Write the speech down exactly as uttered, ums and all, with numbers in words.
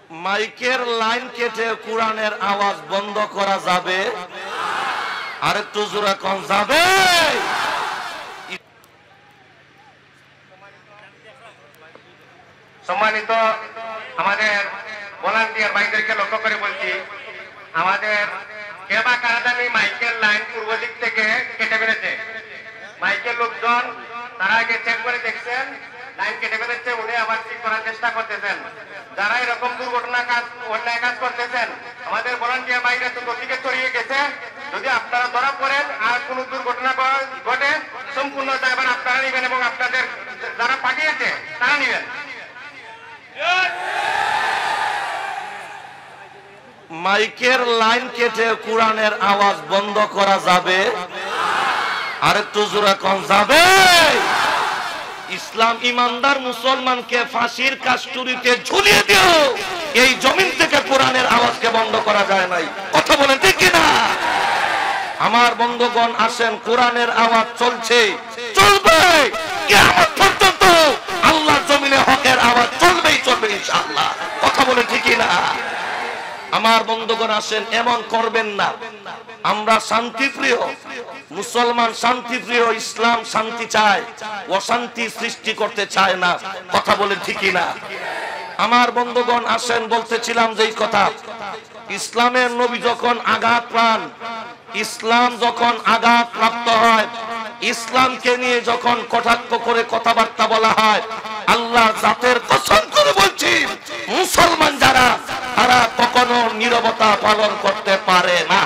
মাইকের লাইন কেটে কোরআনের আওয়াজ বন্ধ করা যাবে? আর একটু জোরে কোন যাবে? সম্মানিত আমাদের ভলান্টিয়ার ভাইদেরকে লক্ষ্য করে বলছি, আমাদের কেবা কারাদানি মাইকের লাইন পূর্ব দিক থেকে কেটে ফেলেছে। মাইকের লোকজন তারা আগে চেক করে দেখছেন লাইন কেটে ফেলেছে, উনি আবার ঠিক করার চেষ্টা করতেছেন। যারা এরকম দুর্ঘটনা কাজ অন্যায় কাজ করতেছেন, আমাদের ভলান্টিয়ার ভাইরা তো গতিকে ছড়িয়ে গেছে। যদি আপনারা ধরা পড়েন আর কোন দুর্ঘটনা ঘটে, সম্পূর্ণ দায়ভার আপনারা নেবেন এবং আপনাদের যারা পাঠিয়েছে তারা নেবেন। মাইকের লাইন কেটে কোরআনের আওয়াজ বন্ধ করা যাবে? আর একটু জোরে কোন যাবে? ইসলাম ইমানদার মুসলমানকে ফাঁসির কাস্টুরিতে ঝুলিয়ে দিও, এই জমিন থেকে কোরআনের আওয়াজকে বন্ধ করা যায় নাই। কথা বলেন ঠিক কিনা? আমার বন্ধুগণ আসেন, কোরআনের আওয়াজ চলছে, চলবে কিয়ামত পর্যন্ত। আল্লাহর জমিনে হকের আওয়াজ চলবেই চলবে ইনশাআল্লাহ। কথা বলেন ঠিক কিনা? আমার বন্ধুগণ আসেন, এমন করবেন না। আমরা শান্তিপ্রিয় মুসলমান, শান্তিপ্রিয়, ইসলাম শান্তি চায়, অশান্তি সৃষ্টি করতে চায় না। কথা বলেন ঠিক কিনা? আমার বন্ধুগণ আসেন, বলতেছিলাম যেই কথা, ইসলামের নবী যখন আঘাত পান, ইসলাম যখন আঘাত প্রাপ্ত হয়, ইসলামকে নিয়ে যখন কটাক্ষ করে কথাবার্তা বলা হয়, আল্লাহ জাতের কসম করে বলছি, মুসলমান যারা তারা কখনো নীরবতা পালন করতে পারে না।